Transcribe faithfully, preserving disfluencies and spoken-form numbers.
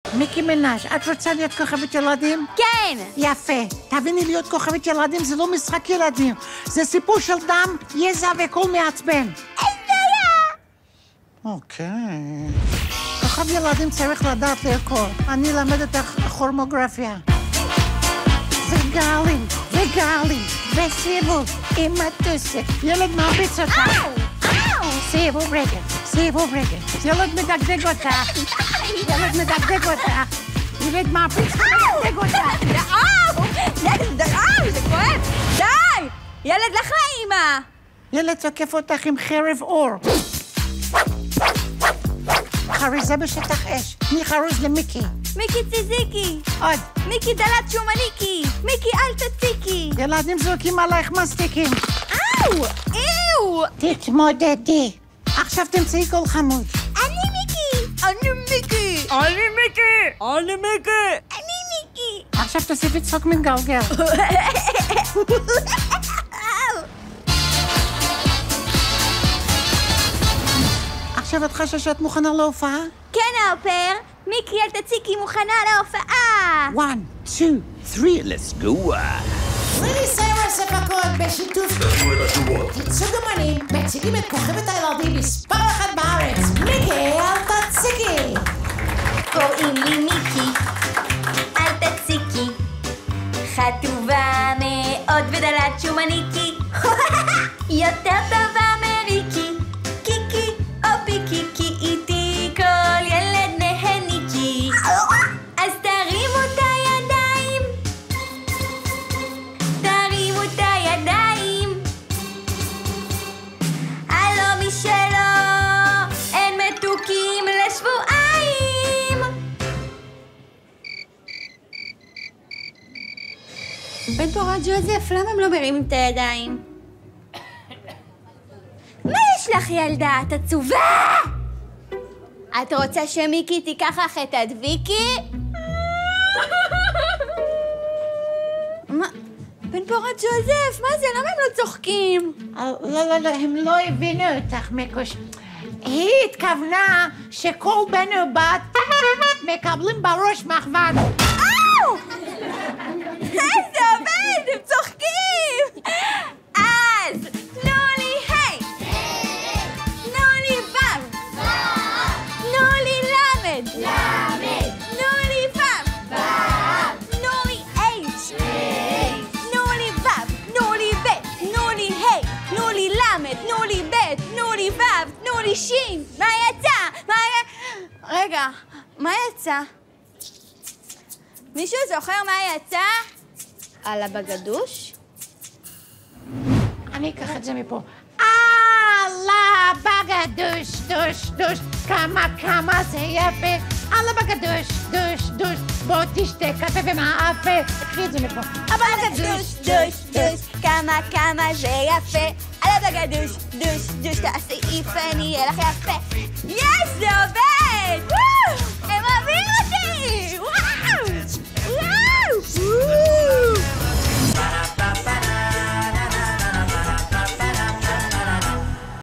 מיקי מנש, את רוצה להיות כוכבת ילדים? כן! יפה. תביני, להיות כוכבת ילדים זה לא משחק ילדים. זה סיפור של דם, יזע וכל מעצבן. אין בעיה! אוקיי. כוכב ילדים צריך לדעת לרקוד. אני אלמד אותך כורמוגרפיה. וגלים, וגלים, וסיבוב עם מטוסק. ילד מרביץ אותך. אאו! אאו! סיבוב רגל, סיבוב רגל. ילד מדגדג אותך. ילד מדגדג אותך. ילד מרביץ מדגדג אותך. אאו! אאו! זה כואב! די! ילד לך לאמא! ילד תוקף אותך עם חרב אור. חריזה בשטח אש. תני חרוז למיקי. מיקי ציזיקי! עוד. מיקי דלת שומניקי! מיקי אל תציקי! ילדים זורקים עלייך מסטיקים. אאו! איו! תתמודדי. עכשיו תמצאי קול חמוד. אני מיקי! אני מיקי! אני מיקי! אני מיקי! אני מיקי! עכשיו תוסיפי צחוק מתגלגל. עכשיו את חשה שאת מוכנה להופעה? כן, האופר! מיקי אל תציקי מוכנה להופעה! one, two, three, let's go. פרידי סיימר ספקות בשיתוף ייצוג אמנים מציגים את כוכבת הילדים מספר אחת בארץ, מיקי אל תציקי. קוראים לי מיקי, אל תציקי, חטובה מאוד ודלת שומניקי. יותר טובה מריקי, קיקי או פיקי, כי איתי כל ילד נהניקי. אז תרימו את הידיים, תרימו את הידיים. הלו מי שלא, אין מתוקים לשבועיים. בן פורת ג'וזף, למה הם לא מרימים את הידיים? מה יש לך ילדה? את עצובה? את רוצה שמיקי תיקח לך את הדביקי? מה? בן פורת ג'וזף, מה זה? למה הם לא צוחקים? לא, לא, לא, הם לא הבינו אותך, מקוש. היא התכוונה שכל בן ובת מקבלים בראש מחוון. אאו! איזה עובד! הם צוחקים! אז תנו לי היי! תנו לי וו! תנו לי למד! למד. תנו לי וו! וו. תנו לי אייץ'! תנו לי וו! תנו לי בית! תנו לי היי! תנו לי למד! תנו לי בית! תנו לי וו! תנו לי שין! מה יצא? מה י... רגע, מה יצא? מישהו זוכר מה יצא? על הבגדוש? אני אקח את זה מפה. על הבגדוש, דוש, דוש, כמה, כמה זה יפה. על הבגדוש, דוש, דוש, בוא תשתה קפה ומאפה. תקחי את זה מפה. הבגדוש, דוש, דוש, כמה, כמה זה יפה. על הבגדוש, דוש, דוש, תעשי איפה, אני אהיה לך יפה. יש, זה עובד!